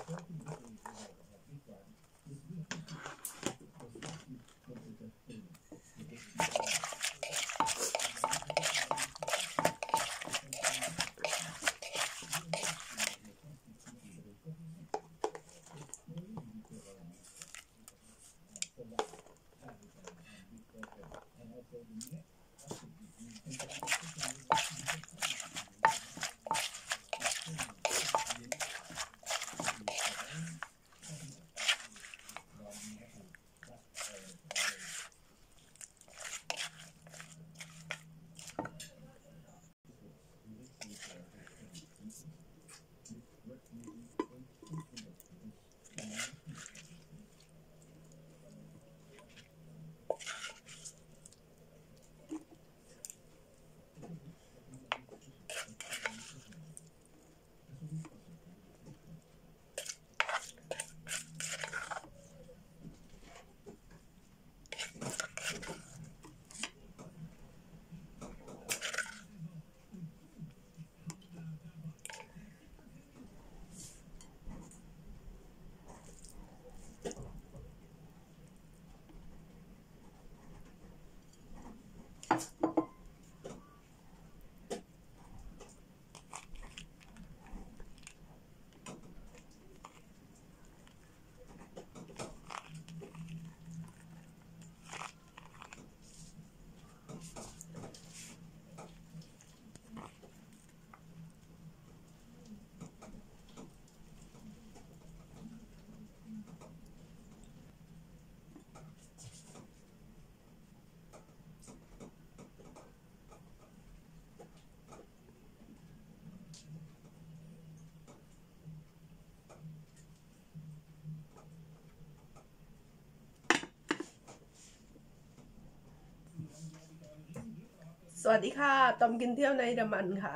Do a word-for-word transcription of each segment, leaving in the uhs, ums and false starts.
สวัสดีค่ะตอมกินเที่ยวในเยอรมันค่ะ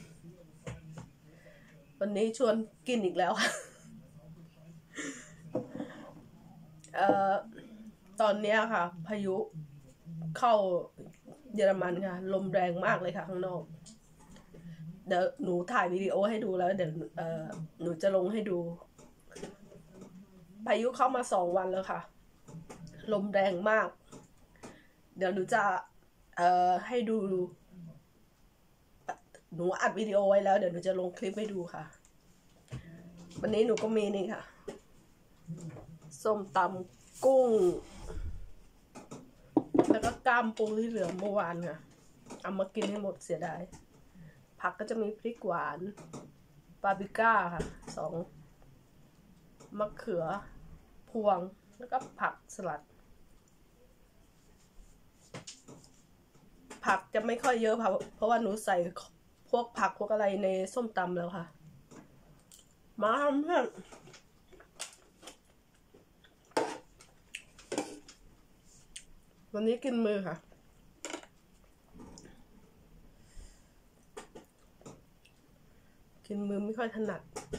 วันนี้ชวนกินอีกแล้วค่ะเอ่อตอนนี้ค่ะพายุเข้าเยอรมันค่ะลมแรงมากเลยค่ะข้างนอกเดี๋ยวหนูถ่ายวิดีโอให้ดูแล้วเดี๋ยวเอ่อหนูจะลงให้ดูพายุเข้ามาสองวันแล้วค่ะลมแรงมากเดี๋ยวหนูจะเอ่อให้ดูหนูอัดวิดีโอไว้แล้วเดี๋ยวหนูจะลงคลิปให้ดูค่ะวันนี้หนูก็มีนี่ค่ะส้มตำกุ้งแล้วก็กล้ามปูที่เหลือเมื่อวานค่ะเอามากินให้หมดเสียดายผักก็จะมีพริกหวานปาปริก้าค่ะสองมะเขือพวงแล้วก็ผักสลัดผักจะไม่ค่อยเยอะค่ะเพราะว่าหนูใส่พวกผักพวกอะไรในส้มตำแล้วค่ะมาทำเพื่อนวันนี้กินมือค่ะกินมือไม่ค่อยถนัด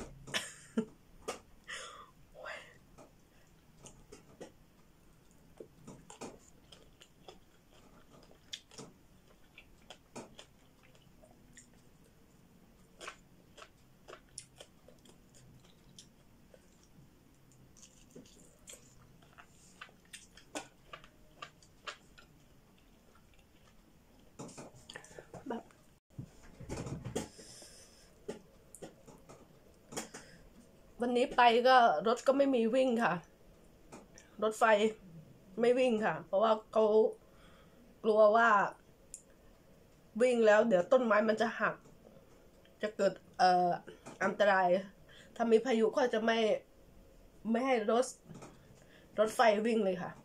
วันนี้ไปก็รถก็ไม่มีวิ่งค่ะรถไฟไม่วิ่งค่ะเพราะว่าเขากลัวว่าวิ่งแล้วเดี๋ยวต้นไม้มันจะหักจะเกิดเอ่ออันตรายถ้ามีพายุก็จะไม่ไม่ให้รถรถไฟวิ่งเลยค่ะ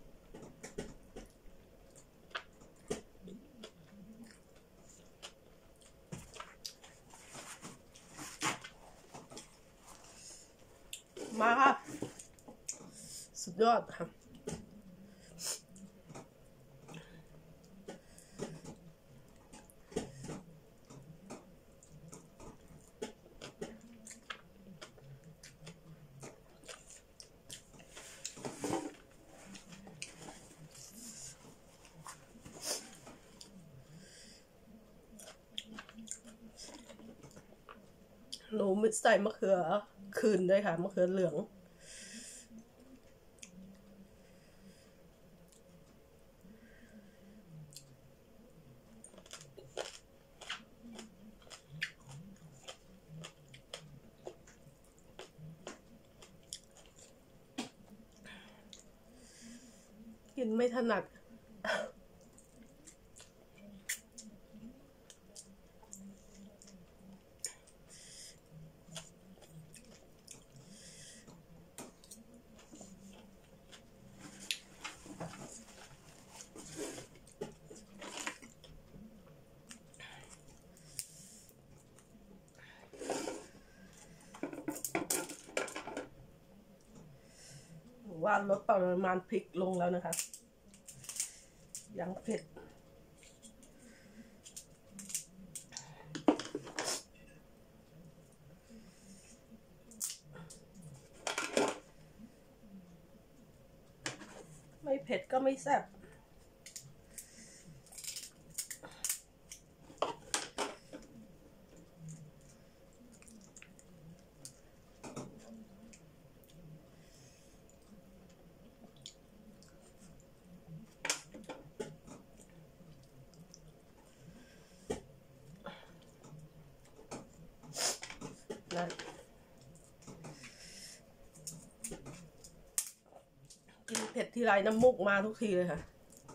มาค่ะสุดยอดค่ะหนูใส่มะเขือคืนด้วยค่ะมะเขือเหลืองกินไม่ถนัดว่าลดปริมาณพริกลงแล้วนะคะยังเผ็ดไม่เผ็ดก็ไม่แซ่บนะกินเผ็ดทีไรน้ำมูกมาทุกทีเลยค่ะ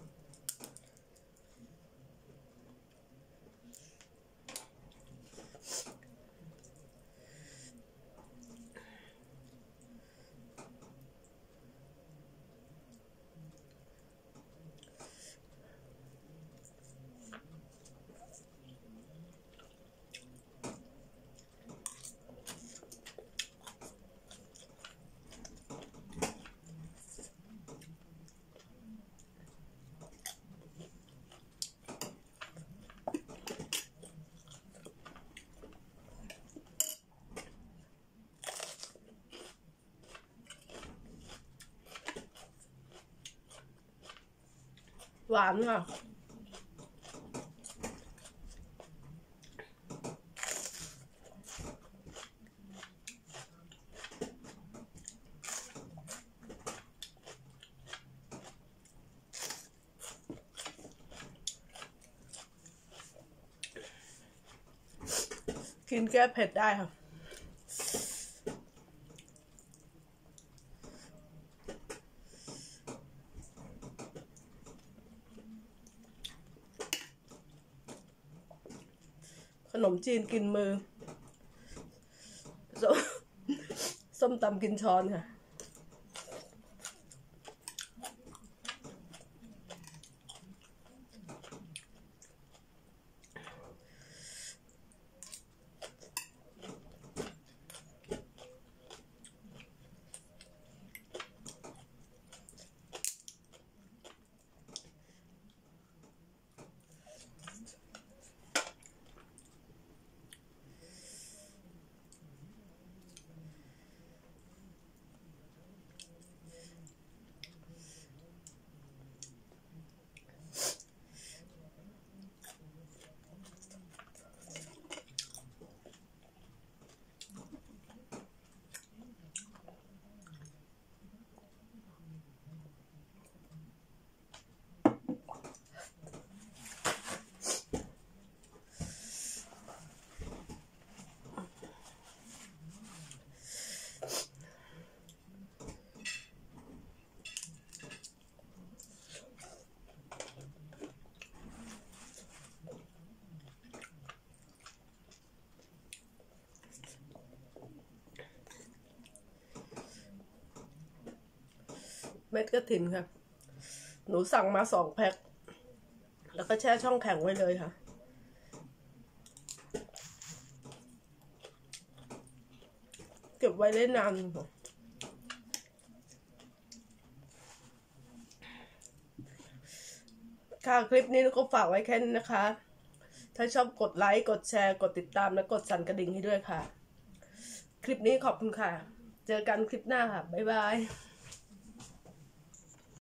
หวานค่ะกินแก้เผ็ดได้ค่ะขนมจีนกินมือส้มส้มตำกินช้อนค่ะเม็ดกระถินค่ะหนูสั่งมาสองแพ็คแล้วก็แช่ช่องแข็งไว้เลยค่ะเก็บไว้ได้นานค่ะคลิปนี้ก็ฝากไว้แค่นี้นะคะถ้าชอบกดไลค์กดแชร์กดติดตามและกดสั่นกระดิ่งให้ด้วยค่ะคลิปนี้ขอบคุณค่ะเจอกันคลิปหน้าค่ะบ๊ายบาย